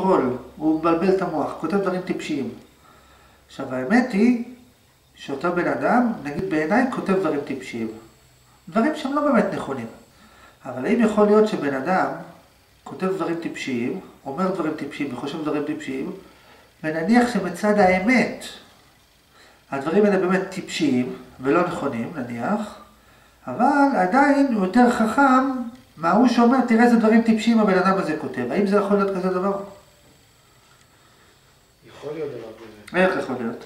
רול, הוא מבלבל את המוח, כותב דברים טיפשיים. עכשיו האמת היא שאותו בן אדם, נגיד בעיניי, כותב דברים טיפשיים. דברים שהם לא באמת נכונים. אבל האם יכול להיות שבן אדם כותב דברים טיפשיים, אומר דברים טיפשיים וחושב דברים טיפשיים, ונניח שמצד האמת, הדברים האלה באמת טיפשיים ולא נכונים, נניח, אבל עדיין הוא יותר חכם מה הוא שאומר, תראה איזה דברים טיפשיים הבן אדם הזה כותב. האם זה יכול להיות כזה דבר? יכול להיות דבר כזה. איך יכול להיות?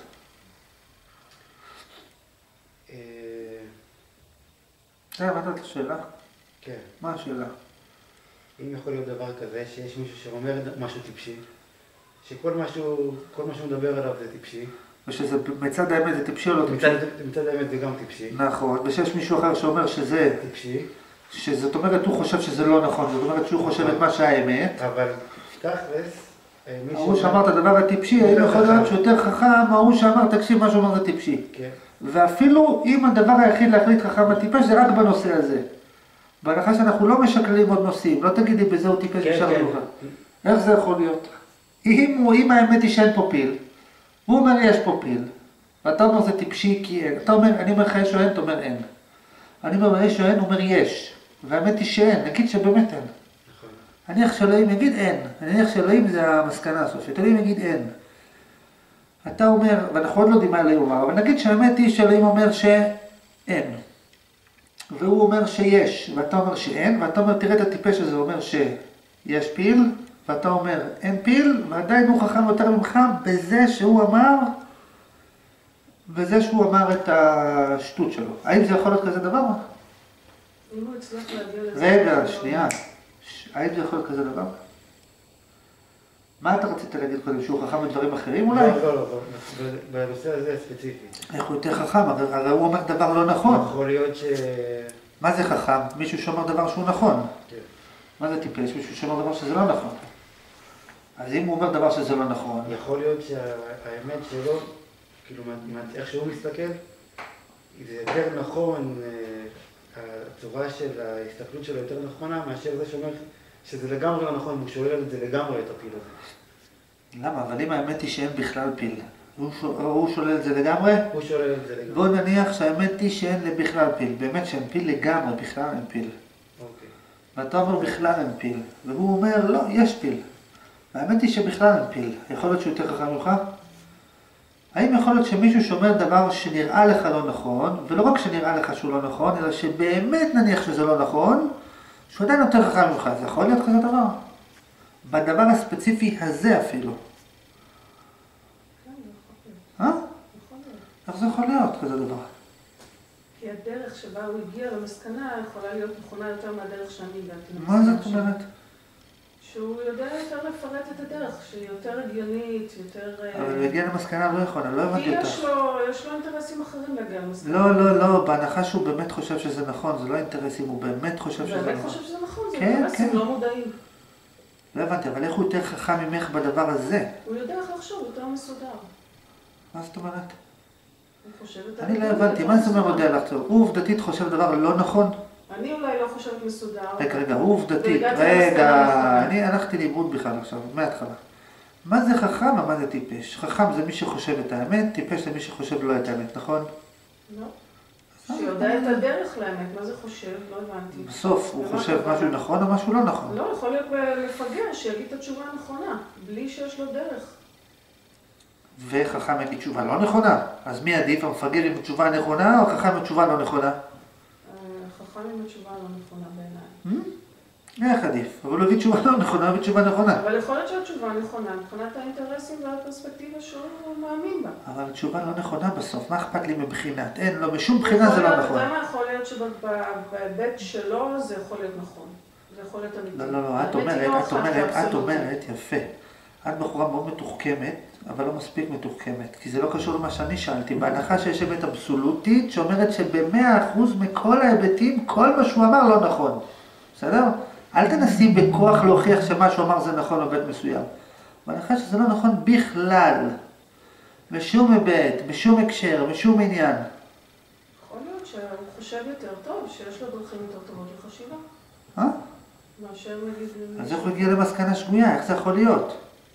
הבנת את השאלה? כן. מה השאלה? אם יכול להיות דבר כזה שיש מישהו שאומר משהו טיפשי, שכל מה שהוא מדבר עליו זה טיפשי. ושזה מצד האמת זה טיפשי או לא טיפשי? מצד האמת זה גם טיפשי. נכון, ושיש מישהו אחר שאומר שזה טיפשי. שזאת אומרת הוא חושב שזה לא נכון, זאת אומרת שהוא חושב את מה שהאמת. אבל תכלס, הוא שאמר את הדבר הטיפשי, האם יכול להיות שהוא יותר חכם, הוא שאמר תקשיב מה שאומר זה טיפשי. כן. ואפילו אם הדבר היחיד להחליט חכם הטיפש זה רק בנושא הזה. בהנחה שאנחנו לא משקללים עוד נושאים, לא תגידי בזה הוא טיפש בשאר דבר. איך זה יכול להיות? אם האמת היא שאין פה פיל, הוא אומר יש פה פיל, ואתה אומר זה טיפשי כי אין. אתה אומר, אני אומר לך יש או אין, אתה אומר אין. אני אומר יש או אין, הוא אומר יש. והאמת היא שאין, נגיד שבאמת אין. נניח שאלוהים יגיד אין, נניח שאלוהים זה המסקנה הסופית, אלוהים יגיד אין. אתה אומר, ואנחנו עוד לא יודעים מה אלוהים אומר, אבל נגיד שהאמת היא שאלוהים אומר שאין. והוא אומר שיש, ואתה אומר שאין, ואתה אומר תראה את הטיפש הזה, הוא אומר שיש פיל, ואתה אומר אין פיל, ועדיין הוא חכם יותר ממך בזה שהוא אמר את השטות שלו. האם זה יכול להיות כזה דבר? אם הוא הצליח להגיע לזה... רגע, שנייה. האם זה יכול להיות כזה דבר? מה אתה רצית להגיד קודם? שהוא חכם בדברים אחרים אולי? לא, בנושא הזה ספציפית. איך הוא יותר חכם? הרי הוא אומר דבר לא נכון. יכול להיות מה זה חכם? מישהו שאומר דבר שהוא נכון. כן. מה זה טיפש? מישהו שאומר דבר שזה לא נכון. אז אם הוא אומר דבר שזה לא נכון... יכול להיות שהאמת שלו, כאילו, איך שהוא מסתכל, זה יותר נכון, הצורה של ההסתכלות שלו יותר נכונה, מאשר זה שאומר שזה לגמרי לא נכון, הוא שולל את זה לגמרי את הפיל הזה. למה? אבל אם האמת היא שאין בכלל פיל, הוא שולל את זה לגמרי? הוא שולל את זה לגמרי. בוא נניח שהאמת היא שאין בכלל פיל, באמת שאין פיל לגמרי, בכלל אין פיל. אוקיי. ואתה אומר בכלל אין פיל, והוא אומר לא, יש פיל. והאמת היא שבכלל אין פיל, יכול להיות שהוא יותר חכם ממך? האם יכול להיות שמישהו שאומר דבר שנראה לך לא נכון, ולא רק שנראה לך שהוא לא נכון, אלא שבאמת נניח שזה לא נכון, שהוא עדיין יותר חכם ממך, זה יכול להיות כזה דבר? בדבר הספציפי הזה אפילו. כן, יכול להיות. איך זה יכול להיות כזה דבר? כי הדרך שבה הוא הגיע למסקנה יכולה להיות נכונה יותר מהדרך שאני הגעתי. מה זאת אומרת? שהוא יודע יותר לפרט את הדרך, שהיא יותר הגיונית, יותר... אבל הוא הגיע למסקנה לא יכולה, לא הבנתי אותך. כי יש לו אינטרסים אחרים להגיע למסקנה. לא, בהנחה שהוא באמת חושב שזה נכון, זה לא אינטרסים, הוא באמת חושב שזה נכון. הוא באמת חושב שזה נכון, זה כן, אינטרסים כן. לא מודעים. לא הבנתי, אבל איך הוא יותר חכם ממך בדבר הזה? הוא יודע איך לחשוב, יותר מסודר. מה זאת אומרת? הוא חושב את אני לא הבנתי, מה זה אומר יודע לחשוב? הוא עובדתית חושב דבר לא נכון? אני אולי לא חושבת מסודר. רגע, הוא עובדתית, אני הלכתי לאיבוד בכלל עכשיו, מההתחלה. מה זה חכם ומה זה טיפש? חכם זה מי שחושב את האמת, טיפש זה מי שחושב לא את האמת, נכון? לא. שיודע את הדרך לאמת, מה זה חושב? לא הבנתי. בסוף הוא חושב משהו נכון או משהו לא נכון? לא, יכול להיות לפגר, שיגיד את התשובה הנכונה, בלי שיש לו דרך. וחכם יגיד תשובה לא נכונה. אז מי עדיף, המפגר עם תשובה נכונה או חכם עם תשובה לא נכונה? חכם עם התשובה לא נכונה בעיניי. איך עדיף? אבל הוא הביא תשובה לא נכונה, הוא הביא תשובה נכונה. אבל יכול להיות שהתשובה נכונה, מבחינת האינטרסים והפרספקטיבה שהוא מאמין בה. אבל התשובה לא נכונה בסוף, מה אכפת לי מבחינת? אין, לא, בשום בחינה זה לא נכון. למה יכול להיות שבהיבט שלו זה יכול להיות נכון? זה יכול להיות אמיתי. לא, את אומרת, יפה. את בחורה מאוד מתוחכמת, אבל לא מספיק מתוחכמת, כי זה לא קשור למה שאני שאלתי. בהנחה שיש אמת אבסולוטית שאומרת שב100% מכל ההיבטים, כל מה שהוא אמר לא נכון. בסדר? אל תנסי בכוח להוכיח שמה שהוא אמר זה נכון או בית מסוים. בהנחה שזה לא נכון בכלל, בשום היבט, בשום הקשר, בשום עניין. יכול להיות שהוא חושב יותר טוב, שיש לו דרכים יותר טובות לחשיבה. מאשר נגיד... אז איך הוא הגיע למסקנה שגויה? איך זה יכול להיות?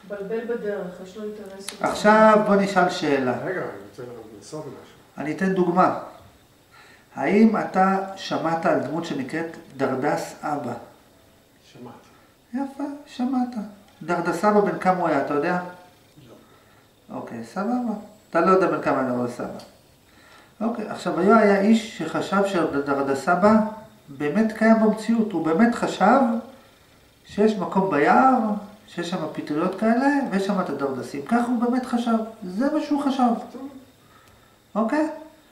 בלבל בדרך, יש לו אינטרס. עכשיו בוא נשאל שאלה. רגע, אני רוצה לנסות משהו. אני אתן דוגמה. האם אתה שמעת על דמות שנקראת דרדס אבא? שמעתי. יפה, שמעת. דרדס אבא בן כמה הוא היה, אתה יודע? לא. אוקיי, סבבה. אתה לא יודע בן כמה דרדס אבא. אוקיי, עכשיו היה איש שחשב שדרדס אבא באמת קיים במציאות. הוא באמת חשב שיש מקום ביער, שיש שם פטריות כאלה, ויש שם את הדרדסים. כך הוא באמת חשב. זה מה שהוא חשב. אוקיי?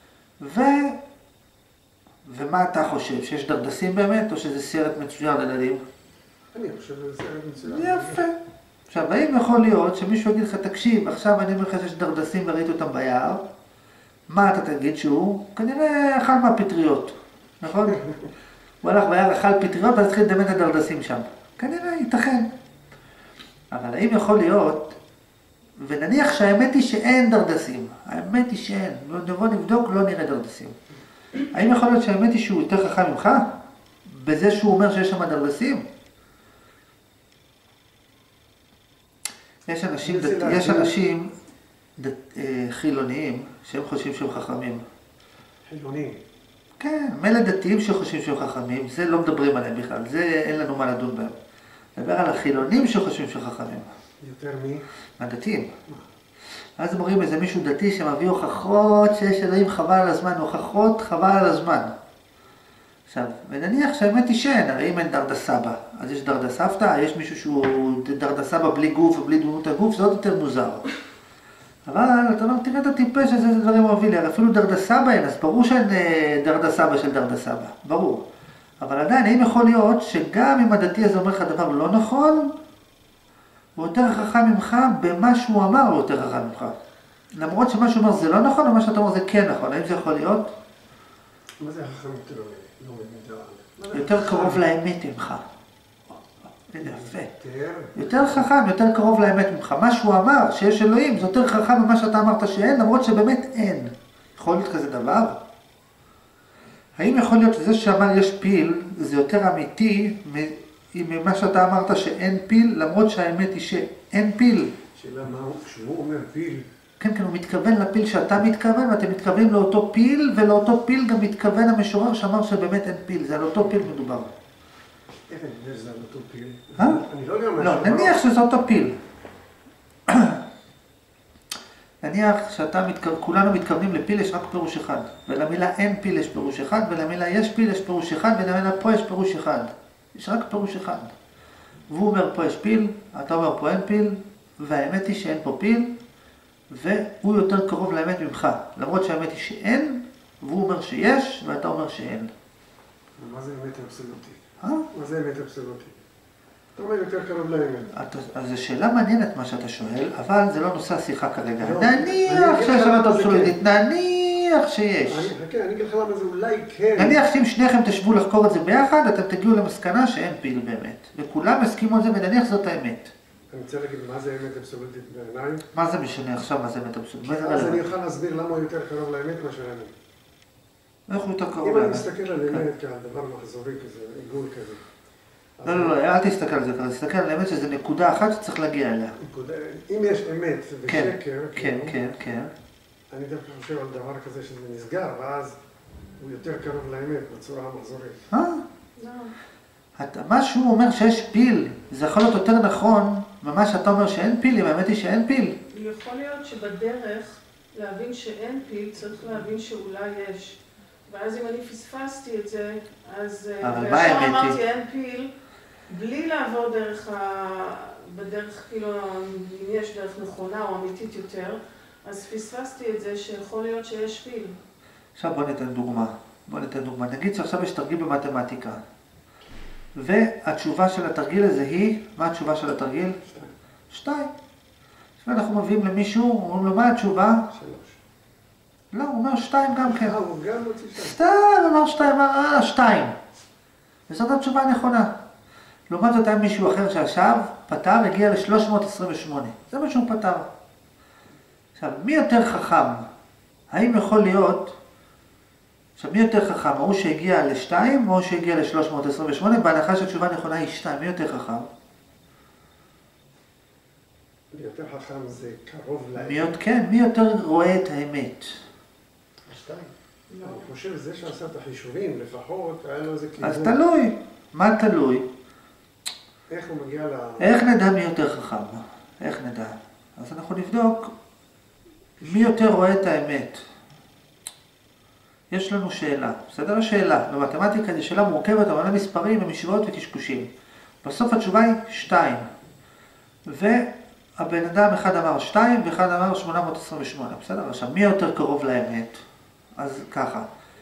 ומה אתה חושב? שיש דרדסים באמת, או שזה סרט מצויר לילדים? אני חושב שזה סרט מצויר. יפה. עכשיו, האם יכול להיות שמישהו יגיד לך, תקשיב, עכשיו אני אומר לך שיש דרדסים וראית אותם ביער, מה אתה תגיד שהוא? כנראה אכל מהפטריות, נכון? הוא הלך ביער, אכל פטריות, ואז התחיל לדמיין את הדרדסים שם. כנראה, ייתכן. אבל האם יכול להיות, ונניח שהאמת היא שאין דרדסים, האמת היא שאין, נבוא נבדוק, לא נראה דרדסים. האם יכול להיות שהאמת היא שהוא יותר חכם ממך? בזה שהוא אומר שיש שם דרדסים? יש אנשים חילוניים שהם חושבים שהם חכמים. חילונים. כן, מילא דתיים שחושבים שהם חכמים, זה לא מדברים עליהם בכלל, זה אין לנו מה לדון בהם. מדבר על החילונים שחושבים שהם חכמים. יותר מי? הדתיים. אז הם אומרים איזה מישהו דתי שמביא הוכחות שיש אלוהים חבל על הזמן, הוכחות חבל על הזמן. עכשיו, ונניח שהאמת היא שאין, הרי אם אין דרדס סבא, אז יש דרדס סבתא, יש מישהו שהוא דרדס סבא בלי גוף ובלי דמות הגוף, זה עוד יותר מוזר. אבל אתה אומר, תראה את הטיפש הזה, איזה דברים הוא מביא לי, אפילו דרדס סבא אין, אז ברור שאין דרדס סבא של דרדס סבא, ברור. אבל עדיין, האם יכול להיות שגם אם הדתי הזה אומר לך דבר לא נכון, הוא יותר חכם ממך במה שהוא אמר, הוא יותר חכם ממך. למרות שמה שהוא אומר זה לא נכון, או מה שאתה אומר זה כן נכון, האם זה יכול להיות? מה זה החכם יותר לא מבין? יותר קרוב לאמת ממך. יפה. יותר חכם, יותר קרוב לאמת ממך. מה שהוא אמר שיש אלוהים, זה יותר חכם ממה שאתה אמרת שאין, למרות שבאמת אין. יכול להיות כזה דבר? האם יכול להיות שזה שאמר יש פיל, זה יותר אמיתי ממה שאתה אמרת שאין פיל, למרות שהאמת היא שאין פיל? שאלה מה הוא, כשהוא אומר פיל? כן, הוא מתכוון לפיל שאתה מתכוון, ואתם מתכוונים לאותו פיל, ולאותו פיל גם מתכוון המשורר שאמר שבאמת אין פיל, זה על אותו פיל מדובר. איך אני יודע שזה על אותו פיל? אה? אני לא יודע מה לא, נניח שזה אותו פיל. נניח כולנו מתכוונים לפיל יש רק פירוש אחד, ולמילה אין פיל יש פירוש אחד, ולמילה יש פיל יש פירוש אחד, ולמילה פה יש פירוש אחד. יש רק פירוש אחד. והוא אומר פה יש פיל, אתה אומר פה אין פיל, והאמת היא שאין פה פיל, והוא יותר קרוב לאמת ממך. למרות שהאמת היא שאין, והוא אומר שיש, ואתה אומר שאין. מה זה אמת אבסולוטית? מה זה אמת אבסולוטית? אתה אומר יותר קרוב לאמת. אז זו שאלה מעניינת מה שאתה שואל, אבל זה לא נושא השיחה כרגע. לא, נניח שיש אמת אבסולוטית, נניח שיש. אני אגיד לך למה זה אולי כן. נניח שאם שניכם תשבו לחקור את זה ביחד, אתם תגיעו למסקנה שאין פיל באמת. וכולם הסכימו על זה, ונניח זאת האמת. אני רוצה להגיד מה זה אמת אבסולוטית בעיניי. מה זה משנה עכשיו מה זה אמת אבסולוטית? אז אני אוכל להסביר למה הוא יותר קרוב לאמת מאשר אני. איך הוא יותר קרוב אם אני לאמת? מסתכל על אמת כעל דבר מחזורי כזה, עיגול כזה. לא, אל תסתכל על זה, תסתכל על האמת שזה נקודה אחת שצריך להגיע אליה. אם יש אמת ושקר, כן. אני דווקא חושב על דבר כזה שזה נסגר, ואז הוא יותר קרוב לאמת בצורה המחזורית. מה שהוא אומר שיש פיל, זה יכול להיות יותר נכון ממה שאתה אומר שאין פיל, אם האמת היא שאין פיל. יכול להיות שבדרך להבין שאין פיל צריך להבין שאולי יש. ואז אם אני פספסתי את זה, אז וישר אמרתי אין פיל, בלי לעבור בדרך, כאילו, אם יש דרך נכונה או אמיתית יותר, אז פספסתי את זה שיכול להיות שיש פיל. עכשיו בוא ניתן דוגמה. נגיד שעכשיו יש תרגיל במתמטיקה. והתשובה של התרגיל הזה היא, מה התשובה של התרגיל? 2. עכשיו אנחנו מביאים למישהו, אומרים לו מה התשובה? 3. לא, הוא אומר 2 גם כן. הוא גם מוציא 2. סתם, הוא אמר 2, אמר 2. וזאת התשובה הנכונה. לעומת זאת היה מישהו אחר שישב, פתר, הגיע ל-328. זה מה שהוא פתר. עכשיו, מי יותר חכם? האם יכול להיות... עכשיו, מי יותר חכם? הוא שהגיע ל-2 או שהגיע ל-328? בהנחה שהתשובה הנכונה היא 2. מי יותר חכם? יותר חכם זה קרוב לאמת. כן, מי יותר רואה את האמת? השתיים. אני חושב שזה שעשה את החישובים, לפחות, היה לו איזה כיוון. אז תלוי. מה תלוי? איך הוא מגיע איך נדע מי יותר חכם? איך נדע? אז אנחנו נבדוק מי יותר רואה את האמת. יש לנו שאלה. בסדר? השאלה. במתמטיקה זו שאלה מורכבת, אבל מספרים ומשוואות וקשקושים. בסוף התשובה היא 2. והבן אדם אחד אמר 2 ואחד אמר 828. בסדר? עכשיו, מי יותר קרוב לאמת? אז ככה.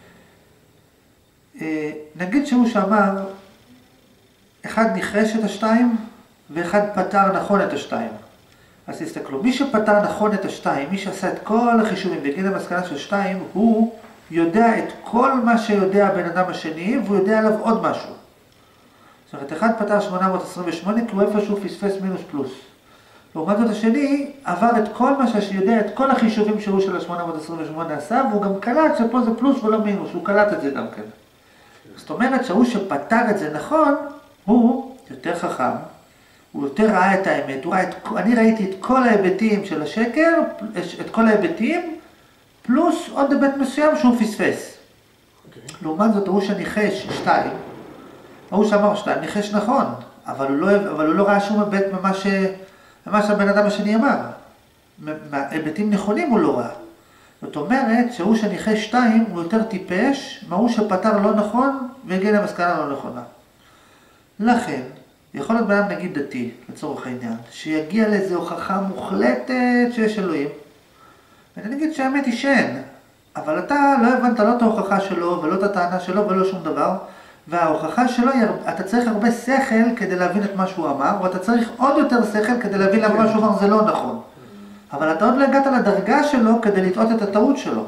נגיד שהוא שאמר, אחד ניחש את השתיים, ואחד פתר נכון את השתיים. אז תסתכלו, מי שפתר נכון את השתיים, מי שעשה את כל החישובים והגיע למסקנה של 2, הוא יודע את כל מה שיודע הבן אדם השני, והוא יודע עליו עוד משהו. זאת אומרת, אחד פתר 828, כי הוא איפשהו פספס מינוס פלוס. לעומת זאת השני, עבר את כל מה שיודע, את כל החישובים שהוא של ה-828 עשה, והוא גם קלט שפה זה פלוס ולא מינוס, הוא קלט את זה גם כן. זאת אומרת שהוא שפתר את זה נכון, הוא יותר חכם, הוא יותר ראה את האמת, אני ראיתי את כל ההיבטים של השקר, את כל ההיבטים, פלוס עוד היבט מסוים שהוא פספס. לעומת זאת, הוא שניחש 2, הוא שאמר 2, ניחש נכון, אבל הוא לא ראה שום היבט ממה שהבן אדם השני אמר. מהיבטים נכונים הוא לא ראה. זאת אומרת שהוא שניחש 2 הוא יותר טיפש, מה הוא שפתר לא נכון והגיע למסקנה לא נכונה. לכן, יכול להיות בן נגיד דתי, לצורך העניין, שיגיע לאיזו הוכחה מוחלטת שיש אלוהים, ונגיד שהאמת היא שאין, אבל אתה לא הבנת לא את ההוכחה שלו ולא את הטענה שלו ולא שום דבר, וההוכחה שלו, אתה צריך הרבה שכל כדי להבין את מה שהוא אמר, ואתה צריך עוד יותר שכל כדי להבין למה מה שהוא אמר זה לא נכון. אבל אתה עוד לא הגעת לדרגה שלו כדי לטעות את הטעות שלו.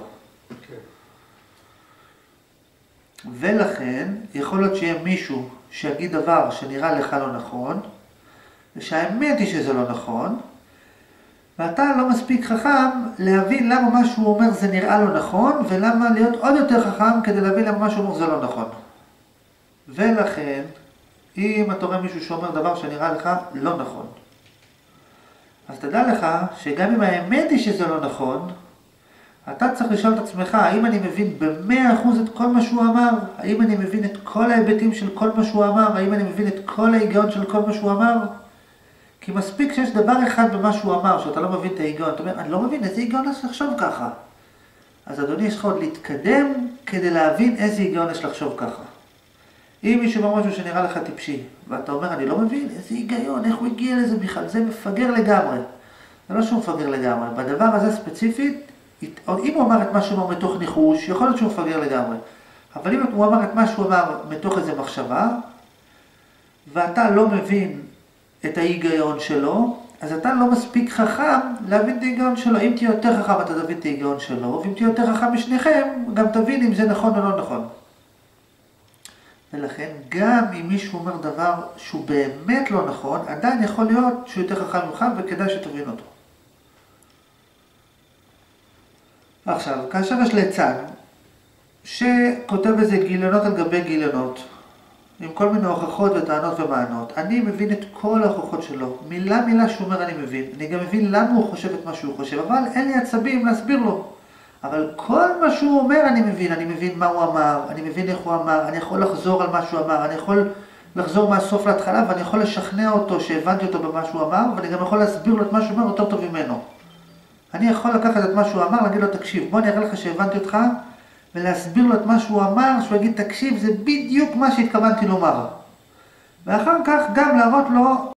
ולכן, יכול להיות שיהיה מישהו שיגיד דבר שנראה לך לא נכון, ושהאמת היא שזה לא נכון, ואתה לא מספיק חכם להבין למה מה שהוא אומר זה נראה לא נכון, ולמה להיות עוד יותר חכם כדי להבין למה מה שהוא אומר זה לא נכון. ולכן, אם אתה רואה מישהו שאומר דבר שנראה לך לא נכון, אז תדע לך שגם אם האמת היא שזה לא נכון, אתה צריך לשאול את עצמך, האם אני מבין ב100% את כל מה שהוא אמר? האם אני מבין את כל ההיבטים של כל מה שהוא אמר? האם אני מבין את כל ההיגיון של כל מה שהוא אמר? כי מספיק שיש דבר אחד במה שהוא אמר, שאתה לא מבין את ההיגיון. אתה אומר, אני לא מבין, איזה היגיון יש לחשוב ככה? אז אדוני, יש לך עוד להתקדם כדי להבין איזה היגיון יש לחשוב ככה. אם מישהו אומר משהו שנראה לך טיפשי, ואתה אומר, אני לא מבין, איזה היגיון, איך הוא הגיע לזה בכלל? זה מפגר לגמרי. זה לא שהוא מפגר לגמרי. בדבר הזה ספציפית, אם הוא אמר את מה שהוא אמר מתוך ניחוש, יכול להיות שהוא מפגר לגמרי. אבל אם הוא אמר את מה שהוא אמר מתוך איזו מחשבה, ואתה לא מבין את ההיגיון שלו, אז אתה לא מספיק חכם להבין את ההיגיון שלו. אם תהיה יותר חכם, אתה תבין את ההיגיון שלו, ואם תהיה יותר חכם משניכם, גם תבין אם זה נכון או לא נכון. ולכן, גם אם מישהו אומר דבר שהוא באמת לא נכון, עדיין יכול להיות שהוא יותר חכם ממך, וכדאי שתבין אותו. עכשיו, כאשר יש ליצן, שכותב איזה גיליונות על גבי גיליונות, עם כל מיני הוכחות וטענות ומענות, אני מבין את כל ההוכחות שלו, מילה שהוא אומר אני מבין, אני גם מבין למה הוא חושב את מה שהוא חושב, אבל אין לי עצבים להסביר לו. אבל כל מה שהוא אומר אני מבין מה הוא אמר, אני מבין איך הוא אמר, אני יכול לחזור על מה שהוא אמר, אני יכול לחזור מהסוף להתחלה, ואני יכול לשכנע אותו שהבנתי אותו במה שהוא אמר, ואני גם יכול להסביר לו את מה שהוא אומר יותר טוב ממנו. אני יכול לקחת את מה שהוא אמר, להגיד לו, תקשיב, בוא אני אראה לך שהבנתי אותך, ולהסביר לו את מה שהוא אמר, שהוא יגיד, תקשיב, זה בדיוק מה שהתכוונתי לומר. ואחר כך גם להראות לו